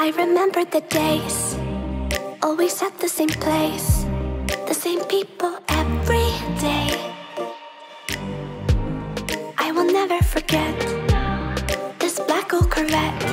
I remember the days, always at the same place, the same people every day. I will never forget this black old Corvette.